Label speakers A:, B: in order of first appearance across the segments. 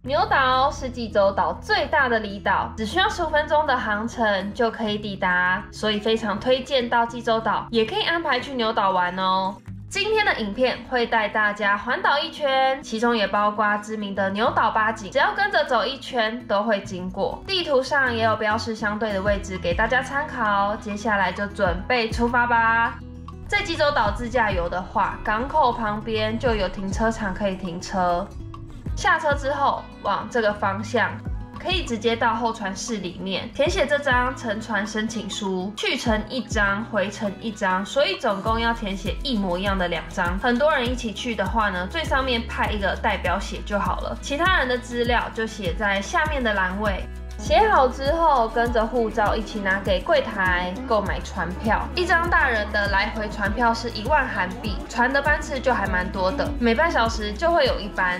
A: 牛岛是济州岛最大的离岛，只需要15分钟的航程就可以抵达，所以非常推荐到济州岛，也可以安排去牛岛玩哦。今天的影片会带大家环岛一圈，其中也包括知名的牛岛八景，只要跟着走一圈都会经过。地图上也有标示相对的位置给大家参考。接下来就准备出发吧。在济州岛自驾游的话，港口旁边就有停车场可以停车。下车之后，往这个方向，可以直接到候船室里面填写这张乘船申请书，去程1张，回程1张，所以总共要填写一模一样的2张。很多人一起去的话呢，最上面派一个代表写就好了，其他人的资料就写在下面的栏位。写好之后，跟着护照一起拿给柜台购买船票。一张大人的来回船票是1万韩币，船的班次就还蛮多的，每半小时就会有1班。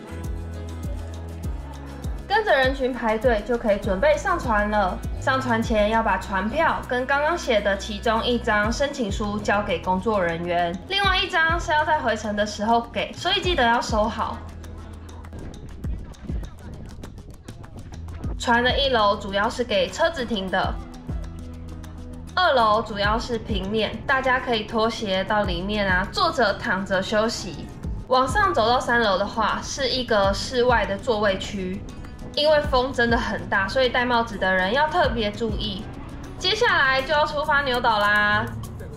A: 跟着人群排队就可以准备上船了。上船前要把船票跟刚刚写的其中1张申请书交给工作人员，另外1张是要在回程的时候给，所以记得要收好。船的1楼主要是给车子停的，2楼主要是平面，大家可以脱鞋到里面坐着躺着休息。往上走到3楼的话，是一个室外的座位区。因为风真的很大，所以戴帽子的人要特别注意。接下来就要出发牛岛啦！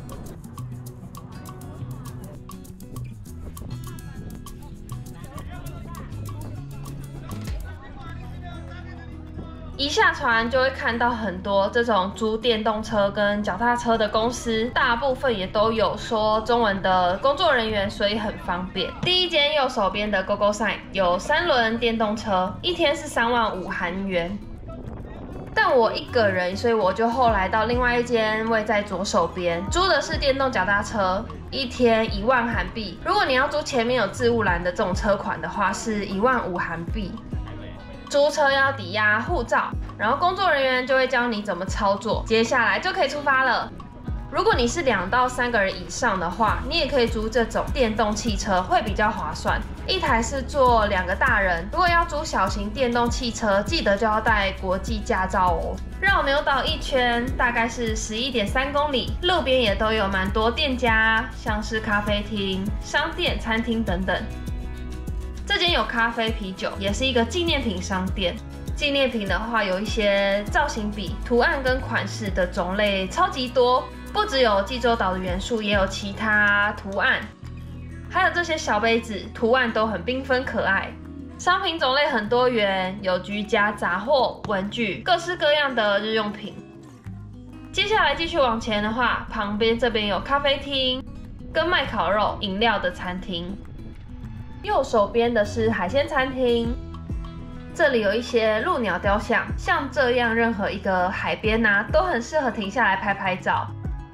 A: 一下船就会看到很多这种租电动车跟脚踏车的公司，大部分也都有说中文的工作人员，所以很方便。第一间右手边的 GoGo Sign 有3轮电动车，一天是3万5韩元。但我一个人，所以我就后来到另外一间位在左手边，租的是电动脚踏车，一天1万韩币。如果你要租前面有置物栏的这种车款的话，是1万5韩币。租车要抵押护照，然后工作人员就会教你怎么操作，接下来就可以出发了。如果你是2到3个人以上的话，你也可以租这种电动汽车，会比较划算。一台是坐2个大人，如果要租小型电动汽车，记得就要带国际驾照哦。绕牛岛一圈大概是11.3公里，路边也都有蛮多店家，像是咖啡厅、商店、餐厅等等。这间有咖啡、啤酒，也是一个纪念品商店。纪念品的话，有一些造型笔、图案跟款式的种类超级多，不只有济州岛的元素，也有其他图案。还有这些小杯子，图案都很缤纷可爱。商品种类很多元，有居家杂货、文具，各式各样的日用品。接下来继续往前的话，旁边这边有咖啡厅跟卖烤肉、饮料的餐厅。右手边的是海鲜餐厅，这里有一些鹭鸟雕像，像这样任何一个海边都很适合停下来拍拍照。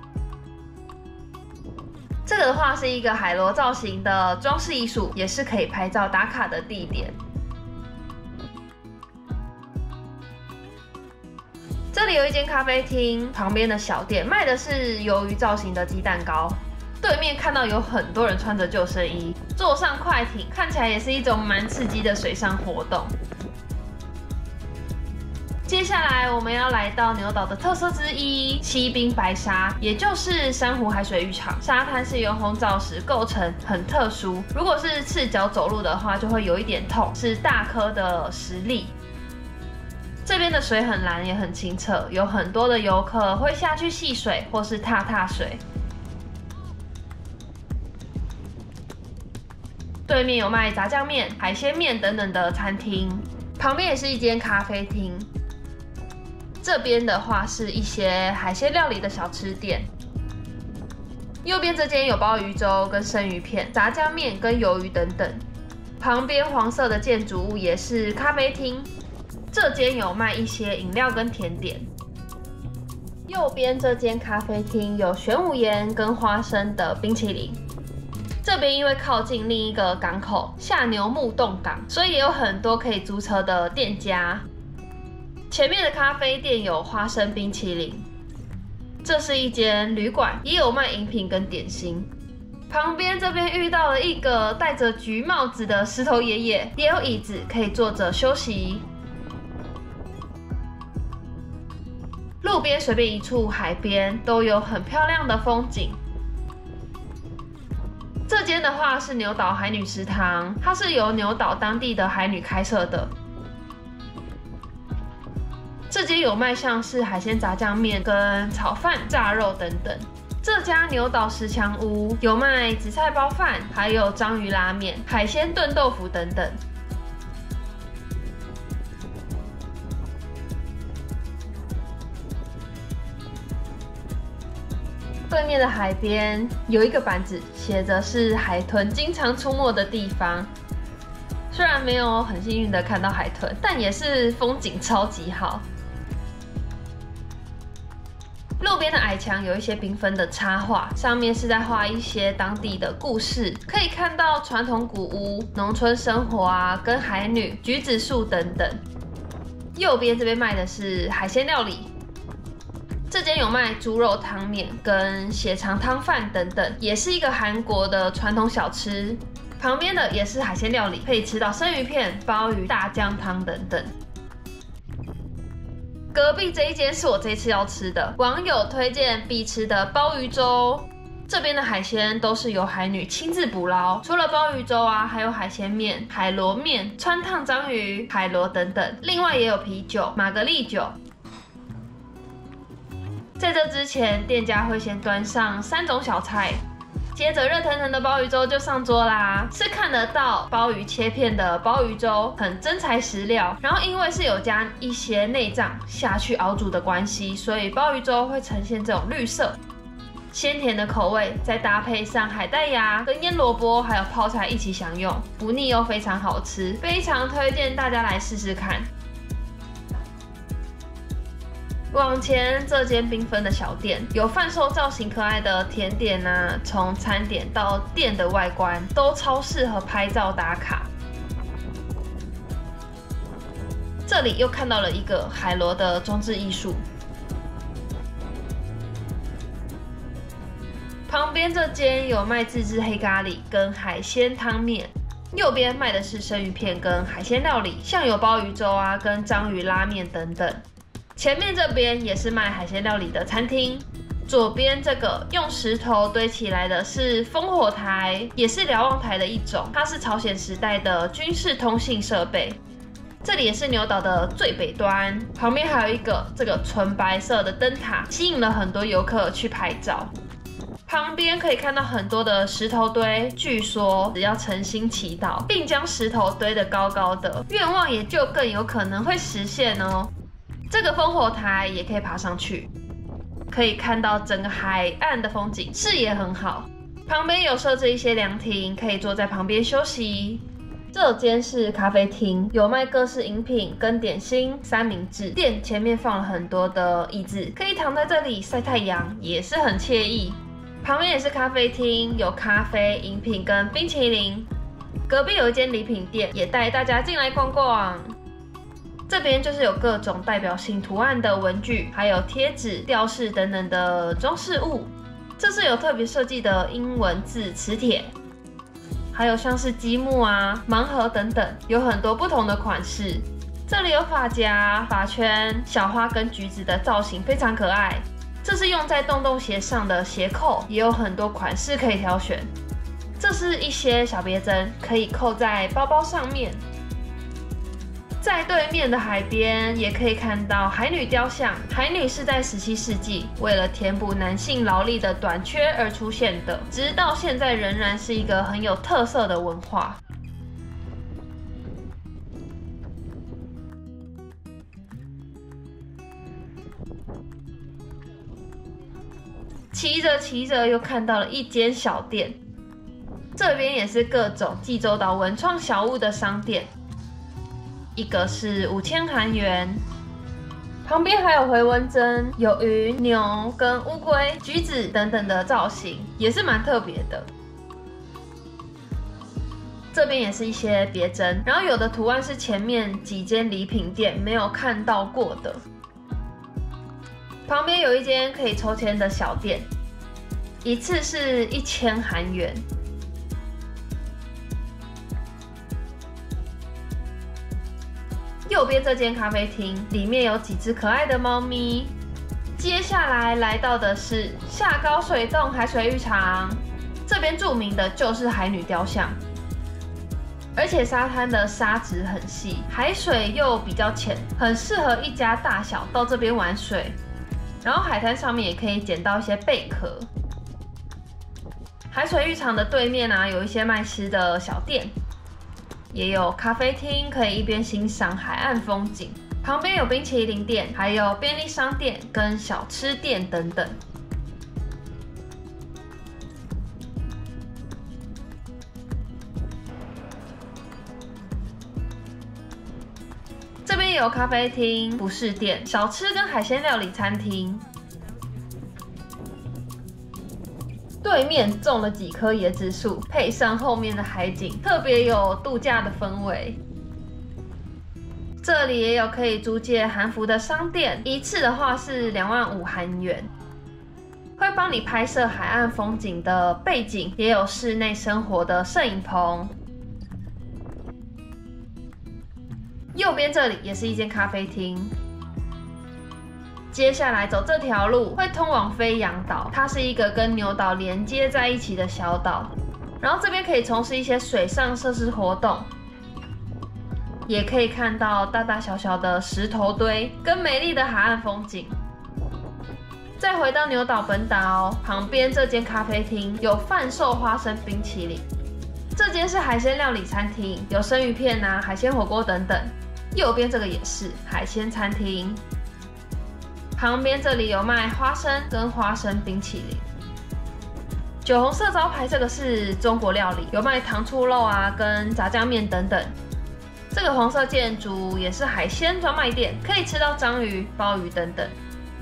A: 这个的话是一个海螺造型的装饰艺术，也是可以拍照打卡的地点。这里有一间咖啡厅，旁边的小店卖的是鱿鱼造型的鸡蛋糕。对面看到有很多人穿着救生衣，坐上快艇，看起来也是一种蛮刺激的水上活动。接下来我们要来到牛岛的特色之一——西滨白沙，也就是珊瑚海水浴场。沙滩是由红藻石构成，很特殊。如果是赤脚走路的话，就会有一点痛，是大颗的石砾。这边的水很蓝，也很清澈，有很多的游客会下去戏水或是踏水。对面有卖炸酱面、海鲜面等等的餐厅，旁边也是一间咖啡厅。这边的话是一些海鲜料理的小吃店。右边这间有鲍鱼粥跟生鱼片、炸酱面跟鱿鱼等等。旁边黄色的建筑物也是咖啡厅，这间有卖一些饮料跟甜点。右边这间咖啡厅有玄武岩跟花生的冰淇淋。这边因为靠近另一个港口下牛木洞港，所以也有很多可以租车的店家。前面的咖啡店有花生冰淇淋，这是一间旅馆，也有卖饮品跟点心。 旁边这边遇到了一个戴着橘帽子的石头爷爷，也有椅子可以坐着休息。路边随便一处海边都有很漂亮的风景。这间的话是牛岛海女食堂，它是由牛岛当地的海女开设的。这间有卖像是海鲜炸酱面、跟炒饭、炸肉等等。这家牛岛石墙屋有卖紫菜包饭，还有章鱼拉面、海鲜炖豆腐等等。对面的海边有一个板子，写着是海豚经常出没的地方。虽然没有很幸运的看到海豚，但也是风景超级好。路边的矮墙有一些缤纷的插画，上面是在画一些当地的故事，可以看到传统古屋、农村生活啊，跟海女、橘子树等等。右边这边卖的是海鲜料理。这间有卖猪肉汤面跟血肠汤饭等等，也是一个韩国的传统小吃。旁边的也是海鲜料理，可以吃到生鱼片、鲍鱼、大酱汤等等。隔壁这一间是我这一次要吃的，网友推荐必吃的鲍鱼粥。这边的海鲜都是由海女亲自捕捞，除了鲍鱼粥啊，还有海鲜面、海螺面、川烫章鱼、海螺等等，另外也有啤酒、玛格丽酒。在这之前，店家会先端上3种小菜，接着热腾腾的鲍鱼粥就上桌啦。是看得到鲍鱼切片的鲍鱼粥，很真材实料。然后因为是有加一些内脏下去熬煮的关系，所以鲍鱼粥会呈现这种绿色，鲜甜的口味，再搭配上海带芽、跟腌萝卜还有泡菜一起享用，不腻又非常好吃，非常推荐大家来试试看。往前这间缤纷的小店有贩售造型可爱的甜点啊，从餐点到店的外观都超适合拍照打卡。这里又看到了一个海螺的装置艺术。旁边这间有卖自制黑咖喱跟海鲜汤面，右边卖的是生鱼片跟海鲜料理，像有鲍鱼粥啊跟章鱼拉面等等。前面这边也是卖海鲜料理的餐厅，左边这个用石头堆起来的是烽火台，也是瞭望台的一种，它是朝鲜时代的军事通信设备。这里也是牛岛的最北端，旁边还有一个这个纯白色的灯塔，吸引了很多游客去拍照。旁边可以看到很多的石头堆，据说只要诚心祈祷，并将石头堆得高高的，愿望也就更有可能会实现哦。这个烽火台也可以爬上去，可以看到整个海岸的风景，视野很好。旁边有设置一些凉亭，可以坐在旁边休息。这间是咖啡厅，有卖各式饮品跟点心、三明治。店前面放了很多的椅子，可以躺在这里晒太阳，也是很惬意。旁边也是咖啡厅，有咖啡、饮品跟冰淇淋。隔壁有一间礼品店，也带大家进来逛逛。这边就是有各种代表性图案的文具，还有贴纸、吊饰等等的装饰物。这是有特别设计的英文字磁铁，还有像是积木啊、盲盒等等，有很多不同的款式。这里有发夹、发圈、小花跟橘子的造型，非常可爱。这是用在洞洞鞋上的鞋扣，也有很多款式可以挑选。这是一些小别针，可以扣在包包上面。在对面的海边也可以看到海女雕像，海女是在17世纪为了填补男性劳力的短缺而出现的，直到现在仍然是一个很有特色的文化。骑着骑着又看到了一间小店，这边也是各种济州岛文创小物的商店。一个是5000韩元，旁边还有回纹针，有鱼、牛跟乌龟、橘子等等的造型，也是蛮特别的。这边也是一些别针，然后有的图案是前面几间礼品店没有看到过的。旁边有一间可以抽签的小店， 一次是1000韩元。右边这间咖啡厅里面有几只可爱的猫咪。接下来来到的是下高水洞海水浴场，这边著名的就是海女雕像，而且沙滩的沙质很细，海水又比较浅，很适合一家大小到这边玩水。然后海滩上面也可以捡到一些贝壳。海水浴场的对面啊，有一些卖吃的小店。也有咖啡厅，可以一边欣赏海岸风景，旁边有冰淇淋店，还有便利商店跟小吃店等等。这边也有咖啡厅、服饰店、小吃跟海鲜料理餐厅。对面种了几棵椰子树，配上后面的海景，特别有度假的氛围。这里也有可以租借韩服的商店，一次的话是25000韩元，会帮你拍摄海岸风景的背景，也有室内生活的摄影棚。右边这里也是一间咖啡厅。接下来走这条路会通往飞扬岛，它是一个跟牛岛连接在一起的小岛。然后这边可以从事一些水上设施活动，也可以看到大大小小的石头堆跟美丽的海岸风景。再回到牛岛本岛，旁边这间咖啡厅有贩售花生冰淇淋，这间是海鲜料理餐厅，有生鱼片啊、海鲜火锅等等。右边这个也是海鲜餐厅。旁边这里有卖花生跟花生冰淇淋。酒红色招牌这个是中国料理，有卖糖醋肉啊跟炸酱面等等。这个红色建筑也是海鲜专卖店，可以吃到章鱼、鲍鱼等等。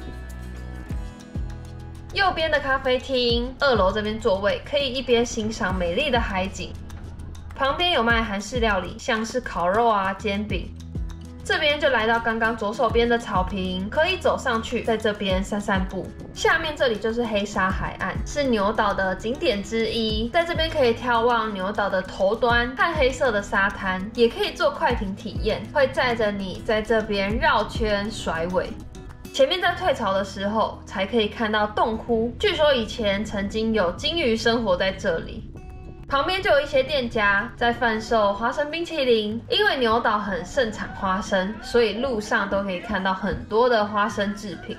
A: 右边的咖啡厅，2楼这边座位可以一边欣赏美丽的海景，旁边有卖韩式料理，像是烤肉啊、煎饼。这边就来到刚刚左手边的草坪，可以走上去，在这边散散步。下面这里就是黑沙海岸，是牛岛的景点之一，在这边可以眺望牛岛的头端和黑色的沙滩，也可以坐快艇体验，会载着你在这边绕圈甩尾。前面在退潮的时候才可以看到洞窟，据说以前曾经有鲸鱼生活在这里。旁边就有一些店家在贩售花生冰淇淋，因为牛岛很盛产花生，所以路上都可以看到很多的花生制品。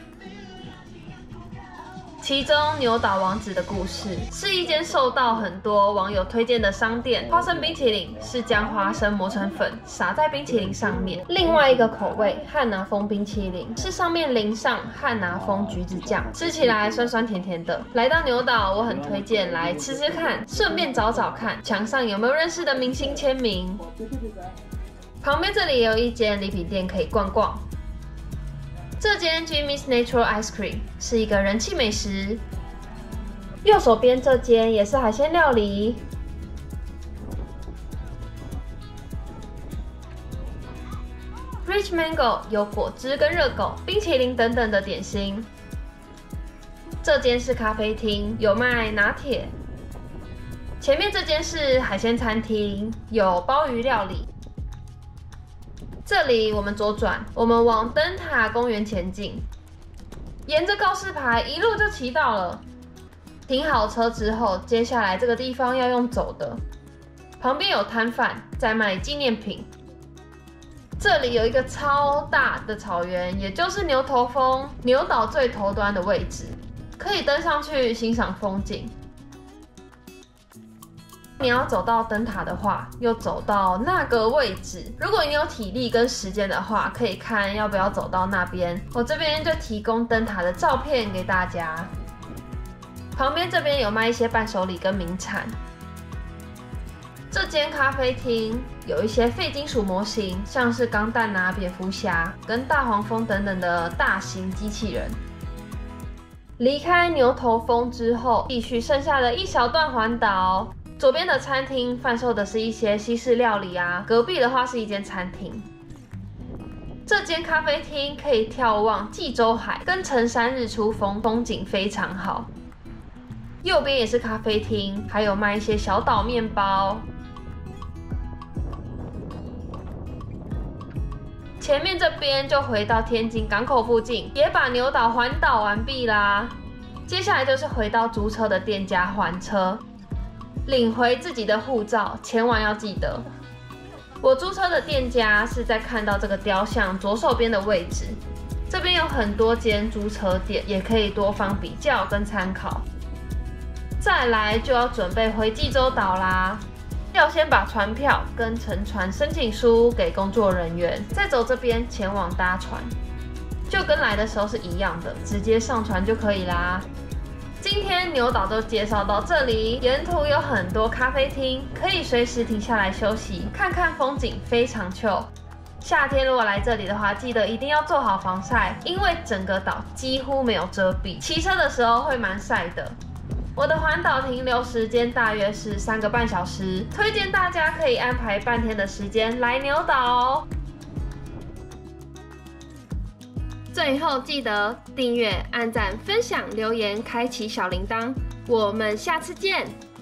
A: 其中牛岛王子的故事是一间受到很多网友推荐的商店。花生冰淇淋是将花生磨成粉撒在冰淇淋上面，另外一个口味汉拿风冰淇淋是上面淋上汉拿风橘子酱，吃起来酸酸甜甜的。来到牛岛我很推荐来吃吃看，顺便找找看墙上有没有认识的明星签名。旁边这里也有一间礼品店可以逛逛。这间 Jimmy's Natural Ice Cream 是一个人气美食。右手边这间也是海鲜料理。Rich Mango 有果汁跟热狗、冰淇淋等等的点心。这间是咖啡厅，有卖拿铁。前面这间是海鲜餐厅，有鲍鱼料理。这里我们左转，我们往灯塔公园前进，沿着告示牌一路就骑到了。停好车之后，接下来这个地方要用走的，旁边有摊贩在卖纪念品。这里有一个超大的草原，也就是牛头峰，牛岛最头端的位置，可以登上去欣赏风景。你要走到灯塔的话，又走到那个位置。如果你有体力跟时间的话，可以看要不要走到那边。我这边就提供灯塔的照片给大家。旁边这边有卖一些伴手礼跟名产。这间咖啡厅有一些废金属模型，像是钢弹啊、蝙蝠侠跟大黄蜂等等的大型机器人。离开牛头峰之后，继续剩下的一小段环岛。左边的餐厅贩售的是一些西式料理啊，隔壁的话是一间餐厅。这间咖啡厅可以眺望济州海跟城山日出风，风景非常好。 右边也是咖啡厅，还有卖一些小岛面包。前面这边就回到天津港口附近，也把牛岛环岛完毕啦。接下来就是回到租车的店家还车，领回自己的护照，前往要记得。我租车的店家是在看到这个雕像左手边的位置，这边有很多间租车店，也可以多方比较跟参考。再来就要准备回济州岛啦。要先把船票跟乘船申请书给工作人员，再走这边前往搭船，就跟来的时候是一样的，直接上船就可以啦。今天牛岛就介绍到这里，沿途有很多咖啡厅，可以随时停下来休息，看看风景，非常 chill。夏天如果来这里的话，记得一定要做好防晒，因为整个岛几乎没有遮蔽，骑车的时候会蛮晒的。我的环岛停留时间大约是3个半小时，推荐大家可以安排半天的时间来牛岛哦。最后记得订阅、按赞、分享、留言、开启小铃铛，我们下次见。